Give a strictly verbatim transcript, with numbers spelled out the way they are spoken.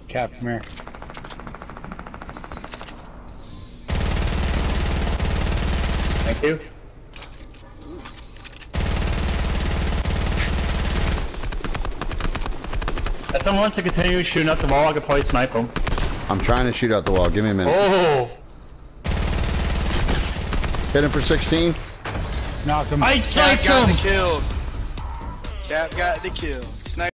Cap, come here. Thank you. If someone wants to continue shooting up the wall, I could probably snipe them. I'm trying to shoot out the wall. Give me a minute. Oh! Hit him for sixteen. Knocked him. I sniped him! Cap got the kill. Cap got the kill.